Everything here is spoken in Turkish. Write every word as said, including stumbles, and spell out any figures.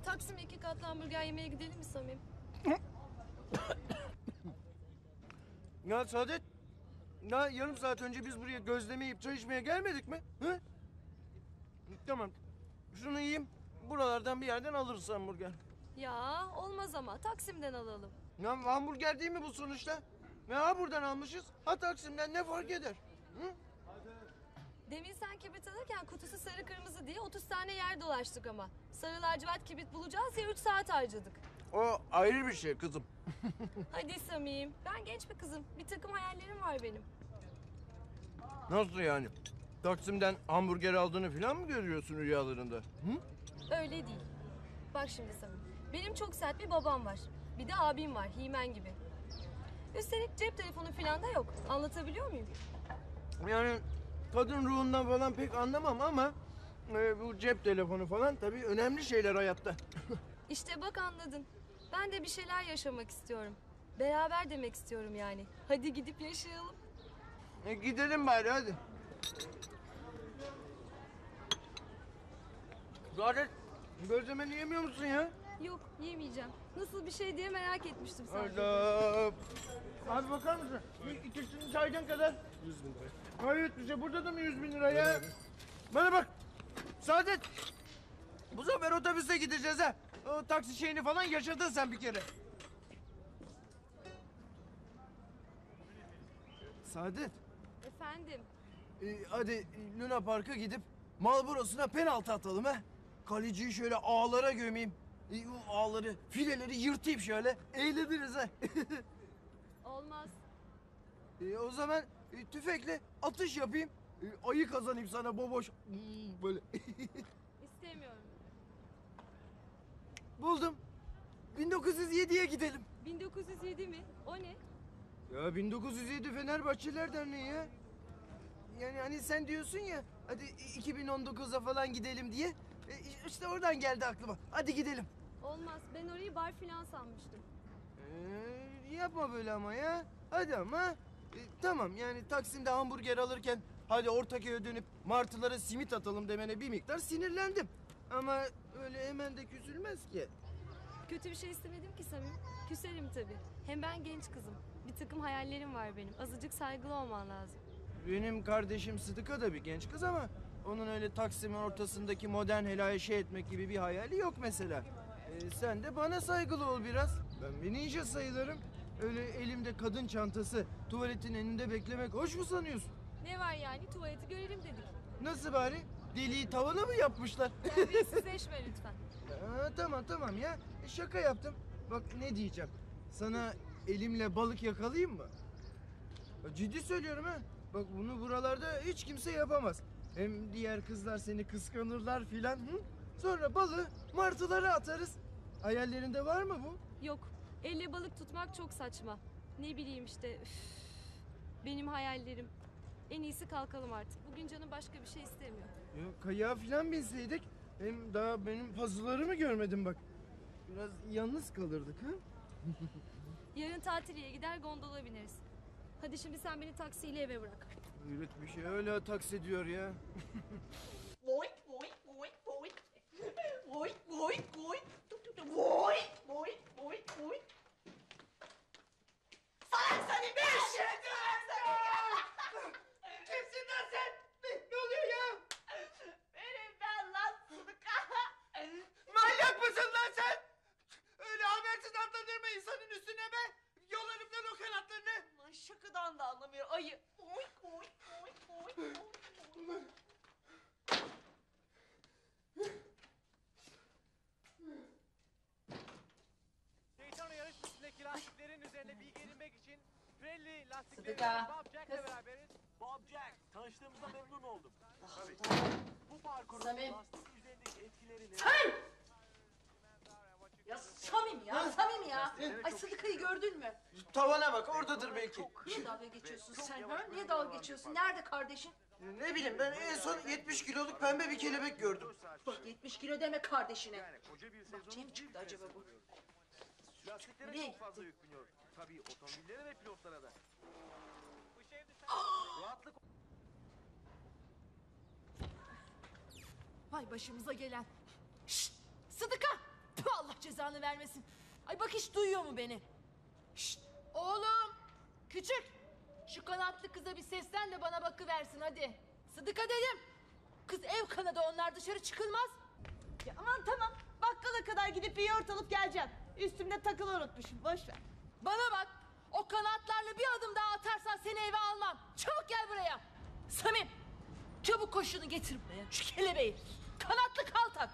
Taksim'e iki katlı hamburger yemeye gidelim mi Samim? Ya Saadet, ya yarım saat önce biz buraya gözleme yiyip çay içmeye gelmedik mi? Hı? Tamam, şunu yiyeyim. Buralardan bir yerden alırız hamburger. Ya olmaz ama Taksim'den alalım. Ya hamburger değil mi bu sonuçta? Ya ha buradan almışız, ha Taksim'den, ne fark eder? Hı? Demin sen kibrit alırken kutusu sarı kırmızı diye otuz tane yer dolaştık ama. Sarı lacivert kibrit bulacağız ya üç saat harcadık. O ayrı bir şey kızım. Hadi Samim, ben genç bir kızım. Bir takım hayallerim var benim. Nasıl yani? Taksim'den hamburger aldığını falan mı görüyorsun rüyalarında? Hı? Öyle değil. Bak şimdi Samim, benim çok sert bir babam var. Bir de abim var, Himen gibi. Üstelik cep telefonu falan da yok. Anlatabiliyor muyum? Yani kadın ruhundan falan pek anlamam ama e, bu cep telefonu falan tabii önemli şeyler hayatta. İşte bak anladın. Ben de bir şeyler yaşamak istiyorum. Beraber demek istiyorum yani. Hadi gidip yaşayalım. E, gidelim bari hadi. Zaten gözlemeni yemiyor musun ya? Yok, yemeyeceğim. Nasıl bir şey diye merak etmiştim sadece. Hayda. Abi bakar mısın? Bir ikisini çaydan kadar. Yüz bin lira. Hayır bize burada da mı yüz bin lira ya? Bana bak. Saadet. Bu sefer otobüse gideceğiz ha. O taksi şeyini falan yaşadın sen bir kere. Saadet. Efendim? Ee, hadi Luna Park'a gidip Marlboro'suna penaltı atalım ha. Kaleciyi şöyle ağlara gömeyim. Ee, o ağları, fileleri yırtayım şöyle. Eğleniriz ha. Olmaz. Ee, o zaman e, tüfekle atış yapayım. E, ayı kazanayım sana boboş. Hmm, böyle. İstemiyorum. Buldum. bin dokuz yüz yediye gidelim. bin dokuz yüz yedi mi? O ne? Ya bin dokuz yüz yedi Fenerbahçeliler Derneği ya. Yani hani sen diyorsun ya hadi iki bin on dokuza falan gidelim diye. E, işte oradan geldi aklıma. Hadi gidelim. Olmaz. Ben orayı bar filan sanmıştım. Ee, yapma böyle ama ya. Hadi ama. E, tamam yani Taksim'de hamburger alırken hadi Ortaköy'e dönüp martılara simit atalım demene bir miktar sinirlendim. Ama öyle hemen de küsülmez ki. Kötü bir şey istemedim ki Samim. Küserim tabii. Hem ben genç kızım. Bir takım hayallerim var benim. Azıcık saygılı olman lazım. Benim kardeşim Sıdıka da bir genç kız ama onun öyle Taksim'in ortasındaki modern helaya şey etmek gibi bir hayali yok mesela. Ee, sen de bana saygılı ol biraz. Ben bir ninja sayılırım. Öyle elimde kadın çantası tuvaletin önünde beklemek hoş mu sanıyorsun? Ne var yani? Tuvaleti görelim dedik. Nasıl bari? Deliği tavana mı yapmışlar? Terbiyesizleşme lütfen. Aa, tamam tamam ya. E, şaka yaptım. Bak ne diyeceğim. Sana elimle balık yakalayayım mı? Ciddi söylüyorum ha. Bak bunu buralarda hiç kimse yapamaz. Hem diğer kızlar seni kıskanırlar filan. Hı? Sonra balığı martılara atarız. Hayallerinde var mı bu? Yok. Elle balık tutmak çok saçma. Ne bileyim işte. Üf. Benim hayallerim. En iyisi kalkalım artık. Bugün canım başka bir şey istemiyor. Ya kayağa filan binseydik. Hem daha benim puzzle'larımı görmedim bak. Biraz yalnız kalırdık ha. Yarın tatiliye gider gondola bineriz. Hadi şimdi sen beni taksiyle eve bırak. Evet bir şey öyle taksi diyor ya. Boink boink boink boink. Boink boink boink. Boink boink boink boink. Salak seni be! Kimsin lan sen? Ne, ne oluyor ya? Benim ben lan Sıdıka. Manyak mısın lan sen? Öyle habersiz atlanır mı insanın üstüne be? Yolarım lan o kanatlarını. Ulan şakadan da anlamıyor ayı. Boink boink boink boink boink boink. Daytona yarış pistindeki lastiklerin üzerine bilgi edinmek için Pirelli lastikleri Sıdıka, Bob Jack'le kız. beraberiz. Bob Jack, tanıştığımızda memnun oldum. Tabii. Bu parkurun Samim. lastik üzerindeki etkilerini... Samim! Ya Samim ya, Samim ya. Ay Sıdıka'yı gördün mü? Tavana bak oradadır belki. Niye dalga geçiyorsun sen ha? Niye dalga geçiyorsun? Nerede kardeşin? Ne bileyim ben en son yetmiş kiloluk pembe bir kelebek gördüm. Bak yetmiş kilo deme kardeşine. Yani koca bir sezonun Bahçeye mi çıktı bir acaba bu? Lastiklere Nereye çok fazla yük biniyor. Tabii otomobillere ve pilotlara da. Bu şehirde rahatlık... Vay başımıza gelen. Şşt! Sıdıka! vermesin. Ay bak hiç duyuyor mu beni? Şşt oğlum. Küçük. Şu kanatlı kıza bir seslen de bana bakıversin hadi. Sıdıka dedim. Kız ev kanadı onlar dışarı çıkılmaz. Ya aman tamam. Bakkala kadar gidip bir yoğurt alıp geleceğim. Üstümde takılı unutmuşum. Boş ver. Bana bak. O kanatlarla bir adım daha atarsan seni eve almam. Çabuk gel buraya. Samim. Çabuk koş şunu getir buraya. Şu kelebeği. Kanatlı kaltak.